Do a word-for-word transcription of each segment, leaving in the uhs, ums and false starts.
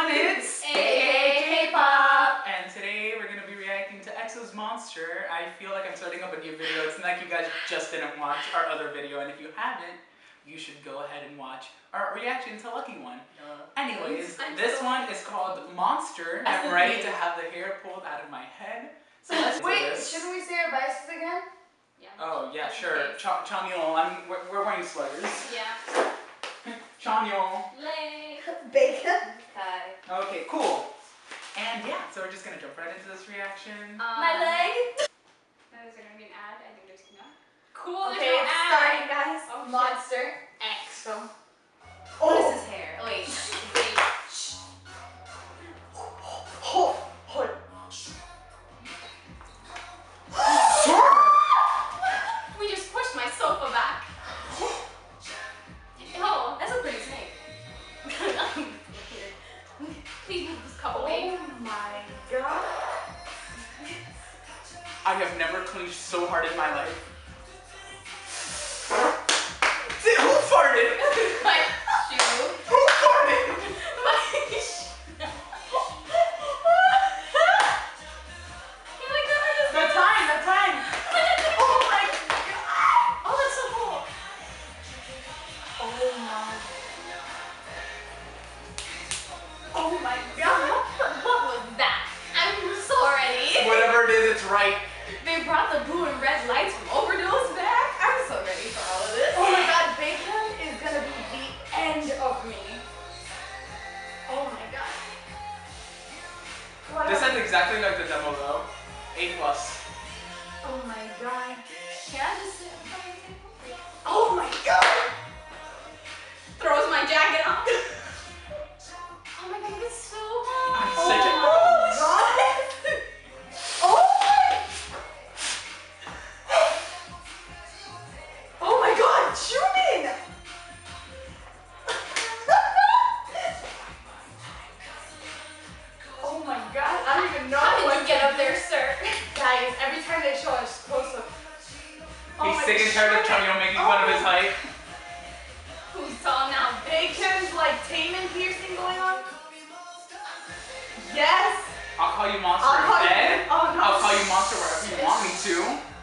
everyone, it's A K A K-Pop! And today we're going to be reacting to EXO's Monster. I feel like I'm starting up a new video. It's not like you guys just didn't watch our other video, and if you haven't, you should go ahead and watch our reaction to Lucky One. Uh, Anyways, I'm this so one is called Monster. I'm ready to have the hair pulled out of my head. So let's do Wait, this. shouldn't we say our biases again? Yeah. Oh, yeah, sure. Cha Chanyeol, I'm we're, we're wearing sweaters. Yeah. Chanyeol. Lay. Bacon. Hi. Okay, cool. And yeah, so we're just gonna jump right into this reaction. Um, My leg. Now, is there gonna be an ad? I think there's no. Cool. Okay, there's no it's ad. starting, guys. Oh, Monster. EXO. Oh. What is his hair? Oh, wait. Wait. Shh. Hold. Hold. We just pushed my sofa back. Oh, that's a pretty snake. Please move this cup away. Oh my god. I have never clenched so hard in my life. See, who farted? My shoe. Who farted? My shoe. Can I cover this? The time, the time. Oh my god. Oh, that's so cool. Oh my. Oh my god. What was that? I'm so ready. Whatever it is, it's right. They brought the blue and red lights from Overdose back. I'm so ready for all of this. Oh my god, bacon is gonna be the end of me. Oh my god. What This a- sounds exactly like the demo though. A plus. Oh my god. Can I just sit in front of the table? Oh my god. Throws my jacket on. Oh my god, it's so hot. I'm such a- Oh god. Oh my. Oh my god, Shumin. Oh my god, I don't even know How did what you get to up there, sir? Guys, every time they show us close up. He's sick and tired of Chanyeol making fun of his height. Who's tall now? Bacon's like Taman piercing going on. Yes. I'll call you Monster I'll call in you- bed. oh, no. I'll call you Monster wherever you want me to.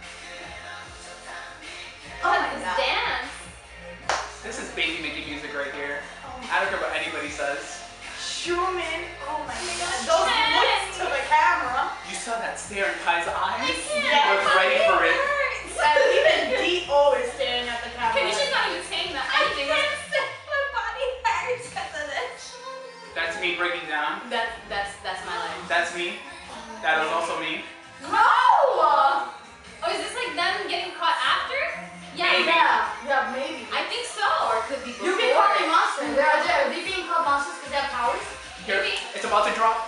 Oh my This god. dance. This is baby making music right here. I don't care what anybody says. Shumin. Oh my god. Yes. Those looks to the camera. You saw that stare in Kai's eyes? can't. I was ready for it. And even D O is staring at the camera. Kanisha's not even saying that. I think that's My body hurts because of this. That's me breaking down. that's that's that's my life. That's me. That is also me. No. Oh, is this like them getting caught after? Yeah. Maybe. Yeah. Yeah, maybe. I think so. Or it could be You before. can call me monsters. They're, they're, are they being called monsters because they have powers? Here, Maybe. it's about to drop.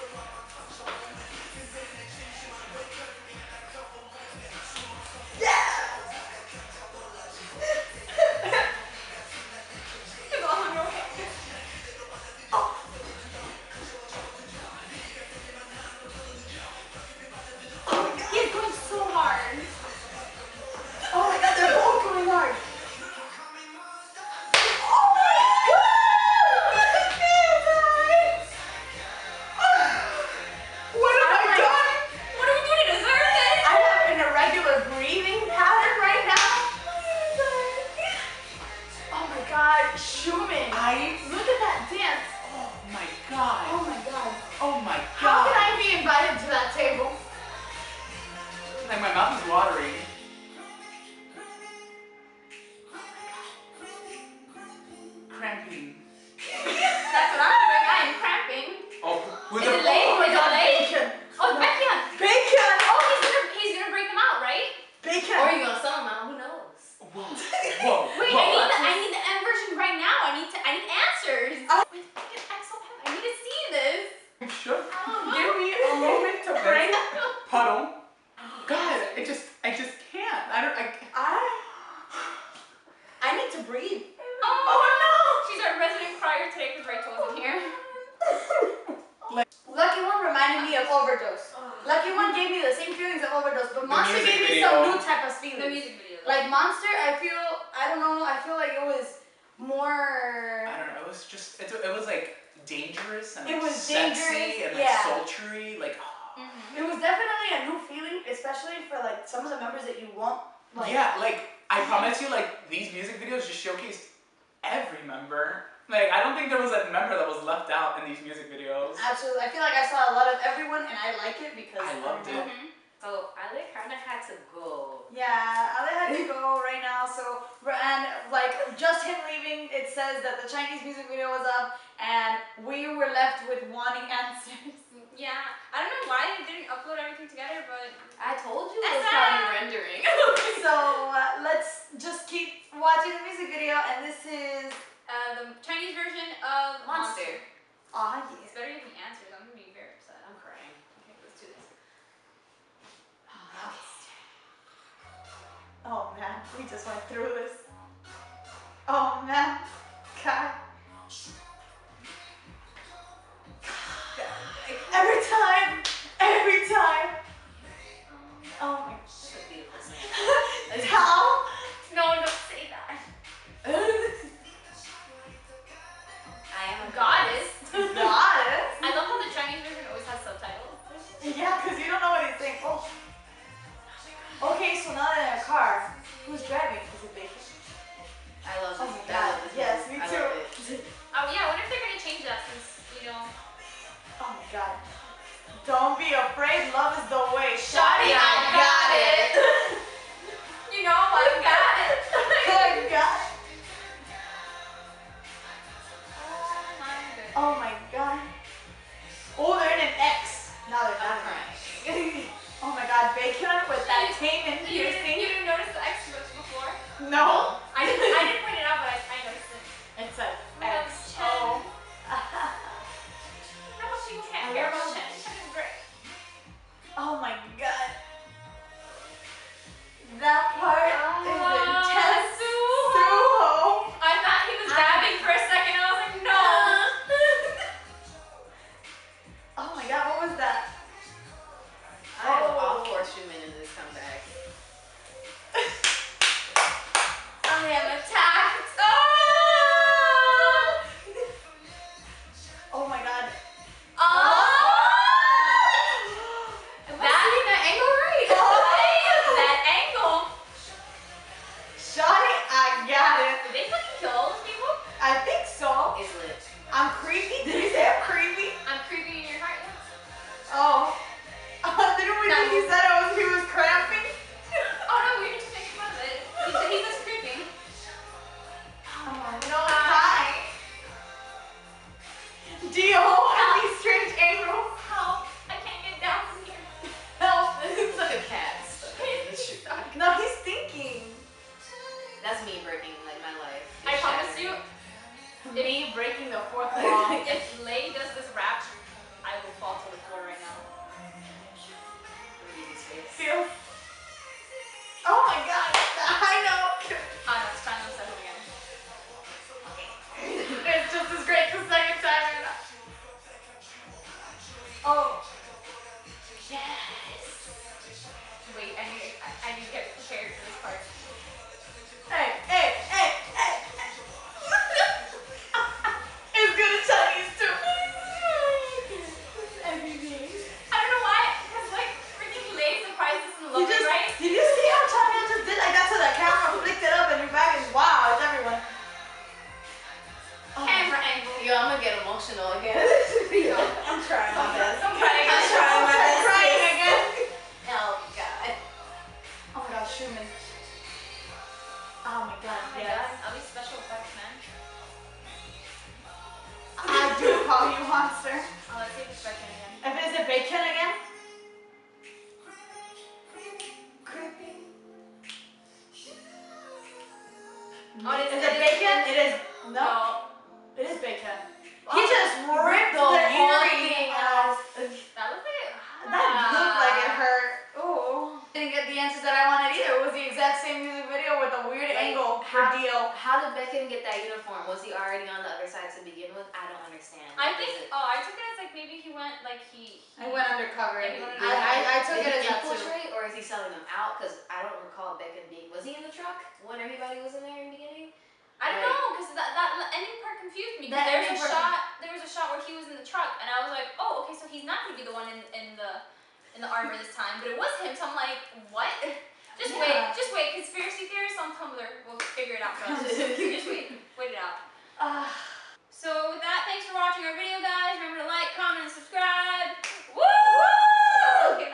It's all on your head. He's going so hard. Oh my god, they're both going hard. Oh my god! What have I done? What are we doing to deserve this? I have an irregular breathing pattern right now. Oh my god, Shumin. I. Look at that dance. Oh my god. Oh my god. Oh my How can god. I be invited to that table? Like my mouth is watering. Cramping. That's what I'm doing. I am cramping. Oh, who's Is the it late? Oh my Is it god, late? bacon. Oh, Baekhyun. Bacon. Oh, he's gonna he's gonna break them out, right? Bacon. Or you gonna sell them out? Who knows? Whoa. Whoa. Wait, whoa. I need the I need the end version right now. I need to I need answers. Oh. With fucking X O P. I need to see this. Should Oh. give me a moment to break. Puddle. God, I just, I just can't. I don't, I. I I need to breathe. Oh, no! She's our resident crier today because Rachel isn't here. Lucky One reminded me of Overdose. Lucky One gave me the same feelings of Overdose, but Monster music gave me video. some new type of feelings. The music video. Like Monster, I feel, I don't know, I feel like it was more. I don't know. It was just, it, it was like dangerous and It like, was sexy dangerous, and like yeah. sultry. Like, Mhm. It was definitely a new feeling, especially for like some of the members that you won't like. yeah, like I promise you, like these music videos just showcased every member. Like I don't think there was a member that was left out in these music videos. Absolutely. I feel like I saw a lot of everyone, and I like it because I loved it. Mhm. So Ale kind of had to go. Yeah, Ale had to go right now. So and like just him leaving, it says that the Chinese music video was up, and we were left with wanting answers. Yeah, I don't know why they didn't upload everything together, but I told you it was That's probably not- rendering. So uh, let's just keep watching the music video, and this is uh, the Chinese version of Monster. ah It's yeah. better if he answers. I'm gonna be very upset. I'm crying. Okay, let's do this. Oh man, we just went through this. Oh man, God. Every time, every time. Oh my. Should be listening. How? No, don't say that. I am a Goddess. Goddess. I love how the Chinese version always has subtitles. Yeah, because you don't know what he's saying. Oh. Okay, so now that in a car, who's driving? Is it Bacon? I love Oh this. my I God. love this Yes, movie. me I too. love it. Oh yeah, I wonder if they're gonna change that since you know. Oh my God. Don't be afraid, love is the way. Shawty, I got it. You know I got it. I got it. Oh my goodness. Oh my God. Oh, they're in an X. Now they're I'm not. crying. Oh my God, Bacon with that tape and You didn't, you piercing. didn't notice the X before? No. I didn't. I didn't point it out, but I, I noticed it. It's an Well, X. Chen. Oh. No, she can't I care love about it. Chen. Chen is great. Oh my God. That part is Ah, intense. Suho. Suho. I thought he was rapping for a second. I was like, no. Oh my God, what was that? I am Oh. all for Schumann in this comeback. I am attacked. Oh! Oh my God. Oh! Am I That- seeing that angle right? That angle. Shawty, I got it. Did they fucking kill all those people? I think so. It's lit. I'm creepy. Did he say I'm creepy? I'm creepy in your heart. Yeah. Oh. Didn't we No. think he said it was, he was cramping? Oh no, we were just making fun of it. He said he's just creepy. Oh, no, hi. Dio, at these strange angles. Help! I can't get down from here. Help. It's like a cat stuck in the shoe. No, he's thinking. That's me breaking like my life. I It's promise you, shattering. Me breaking the fourth wall. if Lay does this rap, I will fall to the floor right now. Look at his face. Feel. Oh my God. I know. Ah, no, it's fine. Let's start it again. It's just as great the second time. you know. Oh. Yes. Wait, I need, I, I need to get prepared for this part. Hey, hey, hey, hey. It's good at Chinese too. Everything. I don't know why, because like freaking Lay surprised us and You loved it, just, right? did you see how China just did like that to the camera, flicked it up, and you're back, and wow, it's everyone. Oh. Camera angle. Yo, I'm gonna get emotional again. I'm trying my best. I'm crying. I'm trying my best. Crying again. Oh God. Oh my God, Schumann. Oh my God, Oh my yes. God, I'll be special effects, man. I do call you monster. Oh, let's see if it's back in again. If it is a bacon again. Oh, it is, Is it bacon? It is. No. No. It is bacon. Wow. He just ripped the, The whole whole thing out. That looked like it. That looked like it hurt. Ooh. Didn't get the answers that I wanted either. It was the exact same music video with a weird Like, angle for how- Dio. How did Beckham get that uniform? Was he already on the other side to begin with? I don't understand. I Is think. it- Oh, I took it as like maybe he went like he. he I went undercover. Yeah, he went I, I, I took Did it he as that too. infiltrate, or is he selling them out? Because I don't recall Beckham being. Was he in the truck when everybody was in there in the beginning? I don't Like- know, because that, that ending part confused me. 'Cause That there's a ending part- shot. There was a shot where he okay, so he's not gonna be the one in, in the in the armor this time, but it was him. So I'm like, what? Just Yeah. wait, just wait. Conspiracy theorists on Tumblr will figure it out for us. Just wait, wait it out. Uh, So with that, thanks for watching our video.